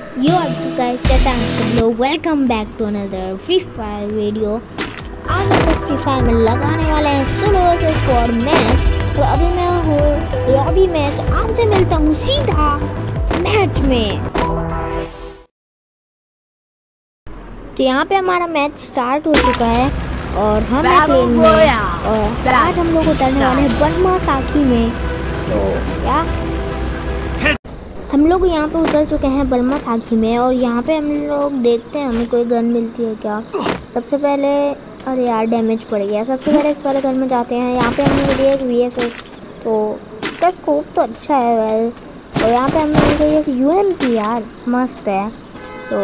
Yo, what's up guys, welcome back to another free fire video. आज हम लोग free fire में लगाने वाले हैं सोलो वर्सेस स्क्वाड मैच। तो अभी मैं हूँ लॉबी में, तो आपसे मिलता हूँ सीधा मैच में। तो यहाँ पे हमारा मैच स्टार्ट हो चुका है और हम प्लेन में, और आज हम लोग उतरने वाले हैं बनमा साखी में। तो क्या हम लोग यहाँ पे उतर चुके हैं बरमा साखी में, और यहाँ पे हम लोग देखते हैं हमें कोई गन मिलती है क्या। सबसे पहले, अरे यार डैमेज पड़ गया। सबसे पहले इस वाले गन में जाते हैं। यहाँ पे हमें मिली एक VSS, तो इसका स्कोप तो अच्छा है वेल। और यहाँ पे हमें मिल गई एक UMP, यार मस्त है। तो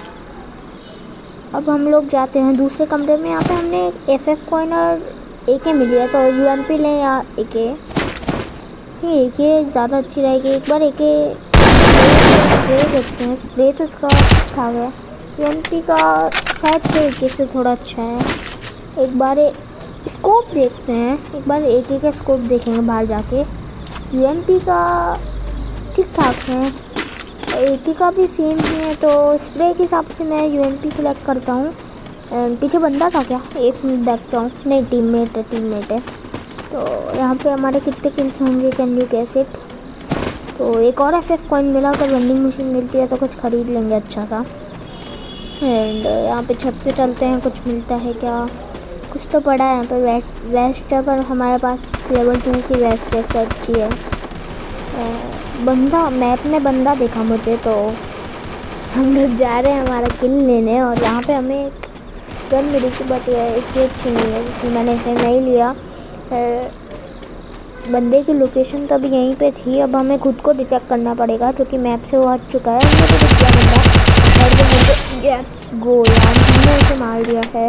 अब हम लोग जाते हैं दूसरे कमरे में। यहाँ पे हमने एक FF कॉइन और AK मिली है, तो UMP लें या AK। ठीक है, AK ज़्यादा अच्छी रहेगी। एक बार AK स्प्रे देखते हैं। स्प्रे तो इसका ठाक है। UMP का शायद से AK से थोड़ा अच्छा है। एक बार स्कोप देखते हैं, एक बार AK का स्कोप देखेंगे बाहर जाके। UMP का ठीक ठाक है, AK का भी सेम ही है। तो स्प्रे के हिसाब से मैं UMP सेलेक्ट करता हूँ। पीछे बंदा था क्या? एक मिनट देखता हूँ। नहीं, टीममेट है। तो यहाँ पे हमारे कितने किल्स होंगे, कैन यू गेस इट। तो एक और FF कॉइन मिला। अगर वेंडिंग मशीन मिलती है तो कुछ ख़रीद लेंगे अच्छा सा। एंड यहाँ पे छत पे चलते हैं, कुछ मिलता है क्या। कुछ तो पड़ा है यहाँ पे। वेस्ट है, पर हमारे पास लेवल 2 की वेस्ट है, सब अच्छी है। बंदा मैप में बंदा देखा मुझे, तो हम लोग जा रहे हैं हमारा किल लेने। और यहाँ पे हमें एक गन मिली थी, बट इसकी अच्छी नहीं है, इसलिए मैंने इसे नहीं लिया। बंदे की लोकेशन तो अभी यहीं पे थी। अब हमें खुद को डिटेक्ट करना पड़ेगा, क्योंकि मैप से वो हट चुका है। हमने तो दिख गया बंदा। लेट्स गो यार, हमने इसे मार दिया है।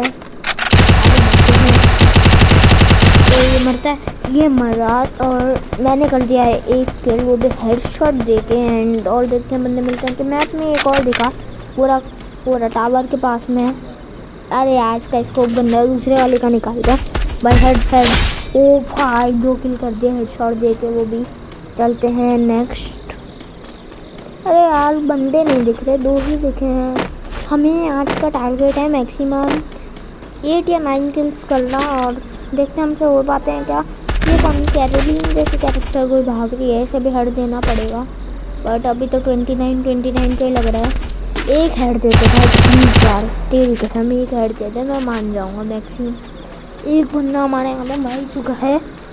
तो ये मरता है, ये मरा, और मैंने कर दिया है एक किल, वो भी हेडशॉट देके। एंड और देखते हैं बंदे मिलते हैं। तो मैप में एक और दिखा, पूरा टावर के पास में। अरे यार, इसका स्कोप बंदा है, दूसरे वाले का निकाल दिया भाई। हेड ओ भाई, 2 किल कर दिए हेडशॉट दे के, वो भी। चलते हैं नेक्स्ट। अरे यार बंदे नहीं दिख रहे, 2 ही दिखे हैं। हमें आज का टारगेट है मैक्सिमम 8 या 9 किल्स करना, और देखते हैं हमसे हो पाते हैं क्या। ये कौन कैरोलिन जैसे कैरेक्टर कोई भाग रही है, इसे भी हेड देना पड़ेगा। बट अभी तो 29 का ही लग रहा है। एक हेड देते भाई, 3 4 तेरी कसम, एक हेड देते मैं मान जाऊँगा मैक्सिमम। एक बंदा हमारे यहाँ पे मर चुका है,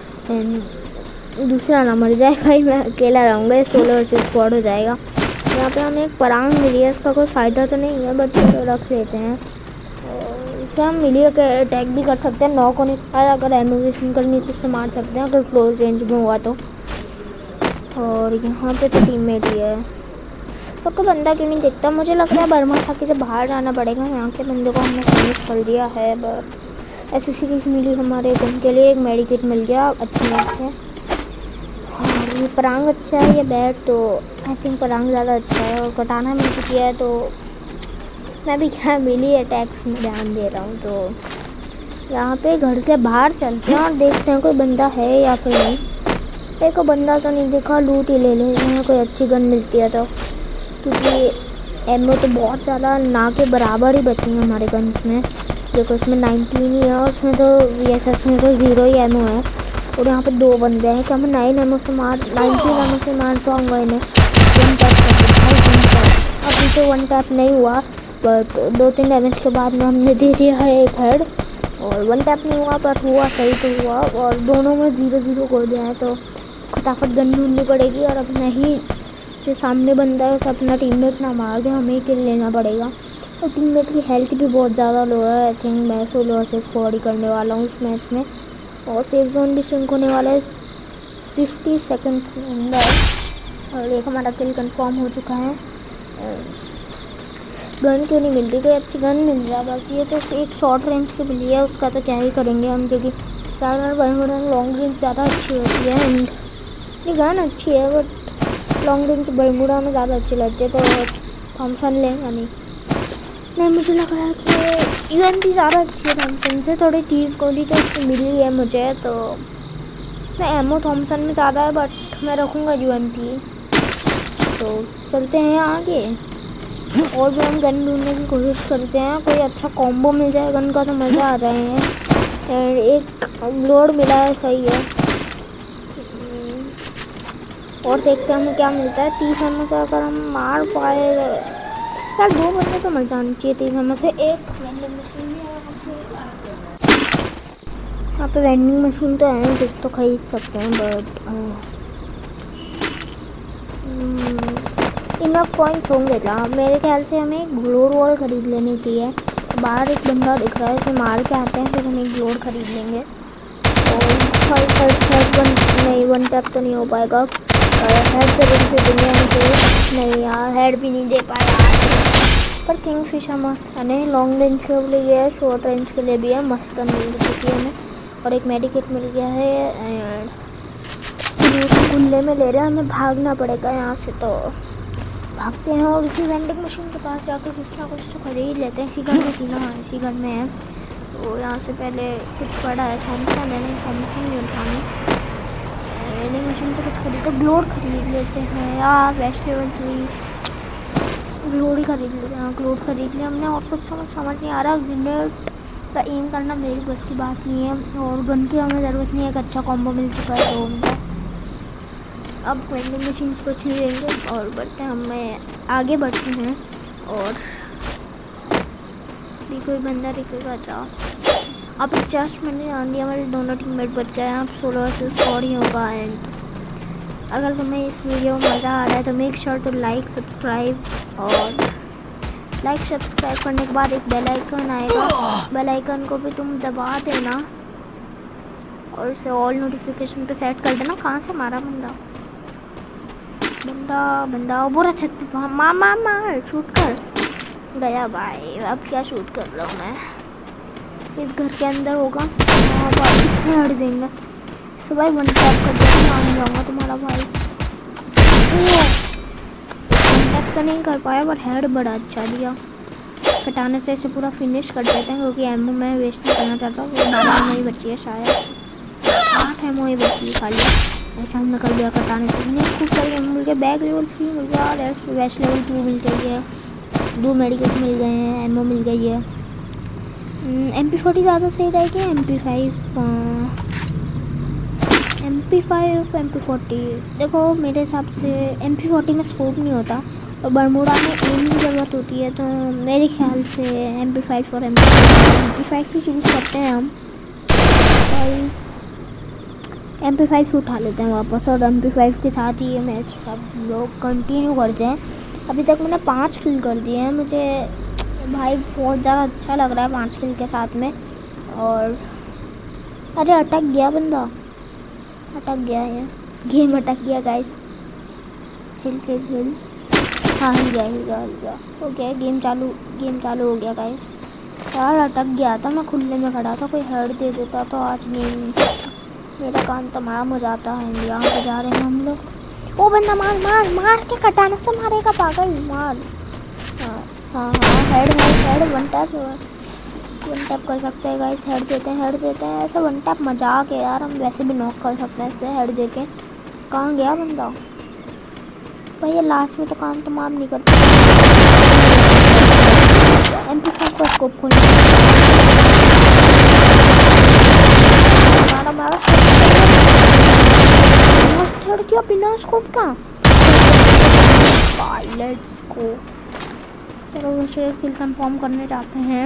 एंड दूसरा ना मर जाए भाई, मैं अकेला रहूँगा। सोलो वर्सेस स्क्वाड हो जाएगा। यहाँ पे हमें एक परांग मिली है, इसका कोई फ़ायदा तो नहीं है, बट रख लेते हैं। इससे हम मिली के अटैक भी कर सकते हैं। नॉक होने के बाद अगर एनिमेशन करनी तो उससे मार सकते हैं, अगर क्लोज रेंज में हुआ तो। और यहाँ पे तो टीममेट ही है, तो कोई बंदा क्यों नहीं दिखता। मुझे लग रहा है बर्मा साखी से बाहर जाना पड़ेगा। यहाँ के बंदे को हमने फिनिश कर दिया है। बट SSC की मिली हमारे गन के लिए, एक मेडिकेट मिल गया, अच्छी बात है। और ये परांग अच्छा है, ये बैट तो आई थिंक परांग ज़्यादा अच्छा है। और कटाना मिल चुकी है, तो मैं भी क्या मिली अटैक्स में ध्यान दे रहा हूँ। तो यहाँ पे घर से बाहर चलते हैं और देखते हैं कोई बंदा है या फिर नहीं। एक बंदा तो नहीं दिखा, लूट ही ले लेते हैं कोई अच्छी गन मिलती है तो, क्योंकि एमओ तो बहुत ज़्यादा ना के बराबर ही बची हैं हमारे गन्स में। देखो इसमें 19 ही है, और उसमें तो VSS में तो 0 ही एमओ है। और यहाँ पे 2 बंदे हैं कि हमें 19 एमओ से मार पाऊँगा इन्हें। 1 टैप अभी तो 1 टैप नहीं हुआ, बट 2-3 डैमेज के बाद में हमने दे दिया है एक हेड। और 1 टैप नहीं हुआ, पर हुआ सही तो हुआ। और दोनों में 0-0 कर दिया है, तो फटाफट गन ढूंढनी पड़ेगी। और अब नहीं, जो सामने बंदा है उसे अपना टीममेट ना मार दे, हमें किल लेना पड़ेगा। और टीममेट की हेल्थ भी बहुत ज़्यादा लो है। आई थिंक मैं सोलो वर्सेस स्क्वाड ही करने वाला हूँ इस मैच में। और सेफ जोन भी श्रिंक होने वाला है 50 सेकंड्स के अंदर। और एक हमारा किल कंफर्म हो चुका है। गन क्यों नहीं मिल रही, कोई अच्छी गन मिल रहा है बस। ये तो एक शॉर्ट रेंज की मिली है, उसका तो क्या ही करेंगे हम, क्योंकि ज़्यादा लॉन्ग रेंज ज़्यादा अच्छी होती है। एंड ये गन अच्छी है, बट लॉन्ग रेंज बरमूडा में ज़्यादा अच्छी लगती है। तो थॉमसन लेंगे नहीं, मुझे लग रहा है कि UMP ज़्यादा अच्छी है थॉमसन से। थोड़ी 30 गोली तो इसकी मिली है मुझे, तो मैं एमओ थॉमसन में ज़्यादा है, बट मैं रखूँगा UMP। तो चलते हैं आगे। और भी हम गन ढूंढने की कोशिश करते हैं, कोई अच्छा कॉम्बो मिल जाए गन का तो मज़ा आ जाए हैं। एंड एक लोड मिला है, सही है। और देखते हैं हमें क्या मिलता है। 30 एमओ से अगर हम मार पाए यार, 2 बंदे तो मर जानी चाहिए 30 एमओ से। एक वेंडिंग मशीन है यहाँ पे, वेंडिंग मशीन तो है जिस तो खरीद सकते हैं, बट इनफ पॉइंट्स होंगे क्या? मेरे ख्याल से हमें ग्लोर वॉल खरीद लेनी चाहिए। बाहर एक बंदा दिख रहा है, उसे मार के आते हैं, फिर हम एक ग्लोर खरीद लेंगे। और नहीं, 1 टैप तो नहीं हो पाएगा। हेड से दुनिया में नहीं यार, हेड भी नहीं दे पाया। पर किंगफिशर मस्त है, नहीं लॉन्ग रेंज के लिए है, शॉर्ट रेंज के लिए भी है। मस्त गन मिल चुकी है हमें और एक मेडिकेट मिल गया है। एंड गुल्ले में ले रहे हैं, हमें भागना पड़ेगा यहाँ से, तो भागते हैं और इसी वेंडिंग मशीन के पास जाकर कुछ ना कुछ तो खरीद लेते हैं। इसी घर में सीना, हाँ इसी घर में है। तो यहाँ से पहले कुछ पड़ा है, थॉमसन नहीं नहीं उठानी। वेंडिंग मशीन से कुछ खरीद, तो ग्लोर खरीद लेते हैं यार। वेजिटेबल 3 ग्लोर ही खरीद लेते हैं। ग्लोर खरीद लिया हमने। और कुछ समझ नहीं आ रहा, ग्रेनेड का एम करना मेरी बस की बात नहीं है। और गन की हमें ज़रूरत नहीं है, एक अच्छा कॉम्बो मिल चुका है तो उनका। अब वेंडिंग मशीन को छीन लेंगे और बढ़ते हैं, हमें आगे बढ़ते हैं। और भी कोई बंदा दिखेगा जाओ। अब 50 मिनट आंधी, हमारे दोनों टीममेट बच गए हैं। अब 16 वर्सेस 4 ही होगा। एंड अगर तुम्हें इस वीडियो में मज़ा आ रहा है तो make sure to like subscribe. और लाइक सब्सक्राइब करने के बाद एक बेल आइकन आएगा, बेल आइकन को भी तुम दबा देना और इसे ऑल नोटिफिकेशन पे सेट कर देना। कहाँ से मारा बंदा बुरा छत पे मार शूट कर गया भाई। अब क्या शूट कर रहा हूँ मैं? इस घर के अंदर होगा। हाँ भाई, इसमें हट देंगे इसे भाई। 1 टैप कर दिया, मान जाऊँगा तुम्हारा भाई। 1 टैप तो नहीं कर पाया पर हेड बड़ा अच्छा दिया। कटाने से इसे पूरा फिनिश कर देते हैं, क्योंकि एमओ मैं वेस्ट नहीं करना चाहता। वो 12 एमओ ही बची है शायद, 8 एमओ ही बची है खाली। ऐसा हमने कर दिया कटाने से। खूब सारी एमओ मिल गया। बैग लेवल 3 मिल गया, वेस्ट लेवल 2 मिल गई है, 2 मेडिकेट मिल गए हैं, एमओ मिल गई है। MP40 ज़्यादा सही रहेगी। MP5 MP40 देखो मेरे हिसाब से MP40 में स्कोप नहीं होता और बरमूडा में एम की ज़रूरत होती है, तो मेरे ख्याल से MP5 और MP5 भी चूज़ करते हैं हम। MP5 उठा लेते हैं वापस और MP5 के साथ ही ये मैच अब लोग कंटिन्यू करते हैं। अभी तक मैंने 5 किल कर दिए हैं। मुझे भाई बहुत ज़्यादा अच्छा लग रहा है 5 किल के साथ में। और अरे अटक गया बंदा, अटक गया है, गेम अटक गया गाइस। हिल हाँ हिल गया ओके। गेम चालू हो गया गाइस। यार अटक गया था, मैं खुले में खड़ा था। कोई हेड दे देता तो आज गेम मेरा काम तमाम हो जाता है। यहाँ पे जा रहे हैं हम लोग। ओ बंदा मार के कटाने से मारेगा पागल, मार। हाँ हेड 1 टैप कर सकते हैं गाइस। हेड देते हैं ऐसे 1 टैप मजाक है यार। हम वैसे भी नॉक कर सकते हैं इससे हेड दे के। कहाँ गया बंदा भाई? ये लास्ट में तो काम तमाम नहीं करता। MP5 का स्कोप खोल मारा क्या बिना स्कोप का। Let's go. चलो उसे किल कंफर्म करने जाते हैं।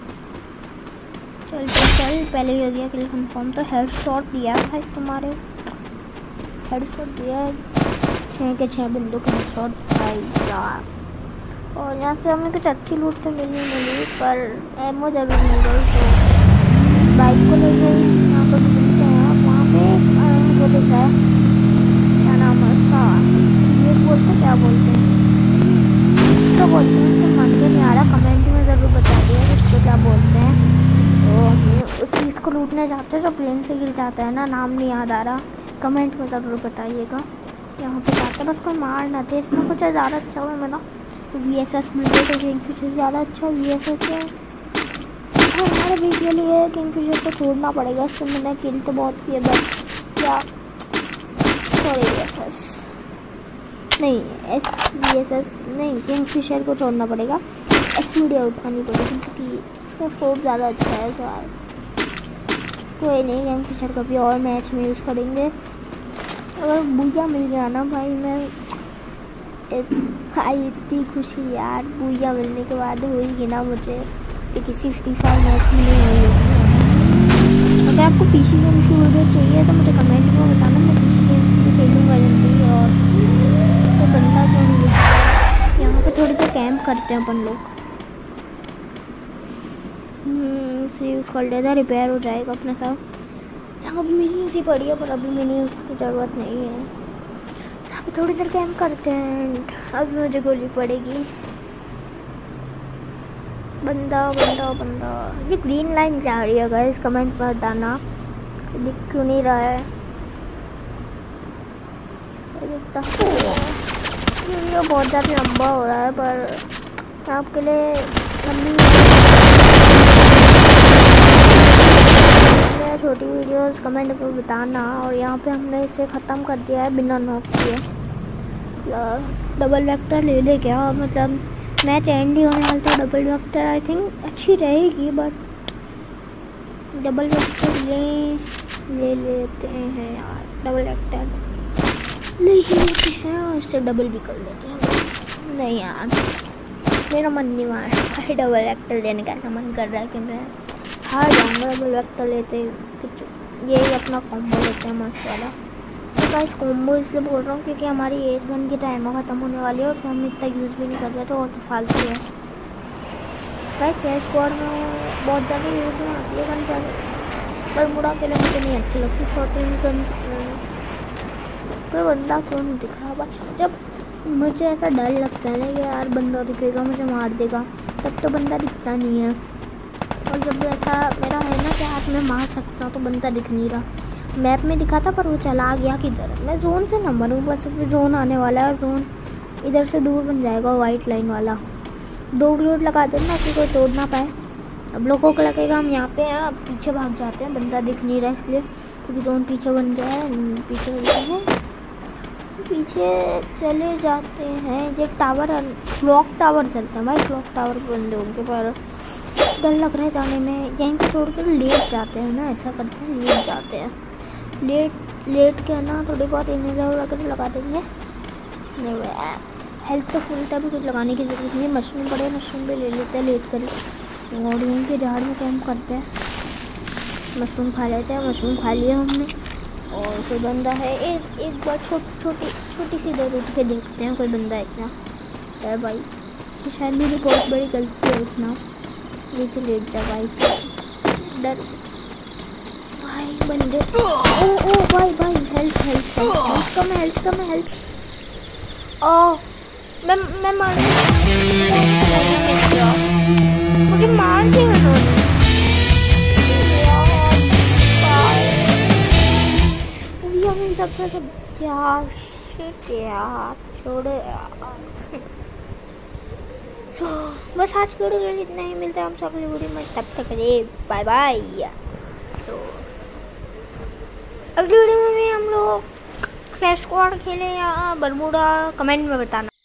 चल पहले ही हो गया किल कंफर्म। तो हेड शॉट दिया भाई, तुम्हारे हेड शॉट दिया 6 के 6 बंदूक हेड शॉट भाई यार। और यहाँ से हमें कुछ अच्छी लूट तो मिली पर एमओ जरूर मिल गई। तो बाइक को ले गई। यहाँ पर मिलते हैं, वहाँ पे वो दिख रहा है, क्या नाम है उसका, ये बोलते क्या बोलते हैं तो बोलते हैं, उससे मन के नहीं आ रहा। कमेंट में ज़रूर बता दिए उसको क्या बोलते हैं। तो हम उस चीज़ को लूटने जाते हैं जो प्लेन से गिर जाता है ना, नाम नहीं याद आ रहा, कमेंट में ज़रूर बताइएगा। यहाँ पे जाते हैं, बस कोई मार ना दे। इसमें कुछ ज़्यादा अच्छा हुआ मेरा VSS मिल गया, तो किंगफिशर ज़्यादा अच्छा VSS है। हमारे बीच के लिए किंगफिशर को छोड़ना पड़ेगा। इससे मैंने किल तो बहुत किए बट क्या, सॉरी VSS नहीं SVSS नहीं, किंगफिशर को छोड़ना पड़ेगा, SVD उठानी पड़ेगी क्योंकि इसका स्कोप ज़्यादा अच्छा है। तो कोई नहीं, किंगफिशर का भी और मैच में यूज़ करेंगे। अगर बुया मिल गया ना भाई, मैं भाई इतनी खुशी यार, बुया मिलने के बाद होगी ना मुझे तो किसी फ्री फायर मैच में नहीं हुई होगी। अगर आपको पीसी गेम्स की वीडियो चाहिए तो मुझे कमेंट में बताना, मैं पीसी गेम्स की खेलूँगा जल्दी। और तो बंदा क्यों नहीं दिख रहा यहाँ पे, थोड़ी देर कैंप करते हैं अपन लोग। इसे यूज़ कर लेता, रिपेयर हो जाएगा अपने साथ। यहाँ पर मिनी सी पड़ी है पर अभी मिनी उसकी ज़रूरत नहीं है। यहाँ पर थोड़ी देर कैंप करते हैं। अब मुझे गोली पड़ेगी। बंदा बंदा बंदा, ये ग्रीन लाइन क्या आ रही है गाइस, कमेंट पर बताना, दिख क्यों नहीं रहा है। वीडियो बहुत ज़्यादा लंबा हो रहा है पर आपके लिए लंबी छोटी वीडियोस कमेंट पर बताना। और यहाँ पे हमने इसे ख़त्म कर दिया है बिना नॉक किए। डबल वेक्टर ले ले क्या, मतलब मैच एंड ही होने वाला था। डबल वेक्टर आई थिंक अच्छी रहेगी बट डबल वेक्टर ले लेते हैं यार, डबल वेक्टर ले ही लेते हैं और इससे डबल भी कर लेते हैं। नहीं यार मेरा मन नहीं मान रहा, डबल वेक्टर लेने का ऐसा मन कर रहा है कि मैं हार जाऊँगा। डबल वेक्टर लेते कुछ यही अपना कॉम्बो लेते हैं मस्त वाला। तो गाइस कॉम्बो इसलिए बोल रहा हूँ क्योंकि हमारी एक गन की टाइमर ख़त्म होने वाली है और हम इतना यूज़ भी नहीं कर रहे, तो और तो फालतू है। गाइस क्लैश स्क्वाड में बहुत ज़्यादा यूज़ में आती है गन, पर बुरा के लिए मुझे नहीं अच्छी लगती। 14 गन कोई बंदा क्यों नहीं दिख रहा भाई। जब मुझे ऐसा डर लगता है ना कि यार बंदा दिखेगा मुझे मार देगा, तब तो बंदा दिखता नहीं है। और जब ऐसा मेरा है ना कि हाथ में मार सकता हूँ तो बंदा दिख नहीं रहा। मैप में दिखा था पर वो चला गया किधर। मैं जोन से ना मरूँ बस, जोन आने वाला है और जोन इधर से दूर बन जाएगा वाइट लाइन वाला। 2 ग्लोड लगा देना कि कोई तोड़ ना पाए। अब लोगों को लगेगा हम यहाँ पे हैं, अब पीछे भाग जाते हैं, बंदा दिख नहीं रहा इसलिए क्योंकि जोन पीछे बन गया है। पीछे चले जाते हैं। ये टावर क्लॉक टावर चलता है भाई, क्लॉक टावर बंदे उनके पर डर लग रहा है जाने में। यहीं पे छोड़ कर लेट जाते हैं ना, ऐसा करते हैं लेट जाते हैं। लेट के ना थोड़ी बहुत इन्हें वगैरह लगा देंगे। हेल्थ तो फुल था, भी कुछ लगाने की जरूरत नहीं। मशरूम पड़े, मशरूम भी ले लेते हैं लेट कर। और यहीं के झाड़ में कैंप करते हैं, मशरूम खा लेते हैं। मशरूम खा लिया हमने और कोई बंदा है। एक बार छोटी सी देर उठ के देखते हैं कोई बंदा है क्या है भाई। तो शायद मेरी बहुत बड़ी गलती है उठना। नीचे लेट जा भाई, डर भाई बंदे। ओ भाई हेल्थ कम है। ओ मैं मार मुझे मार दिया उन्होंने यार, छोड़ो यार। बस आज की वीडियो में इतना ही, मिलता है हम सब अगली वीडियो में, तब तक बाय बाय। तो अगली वीडियो में भी हम लोग क्लैश स्क्वाड खेलें या बरमूडा, कमेंट में बताना।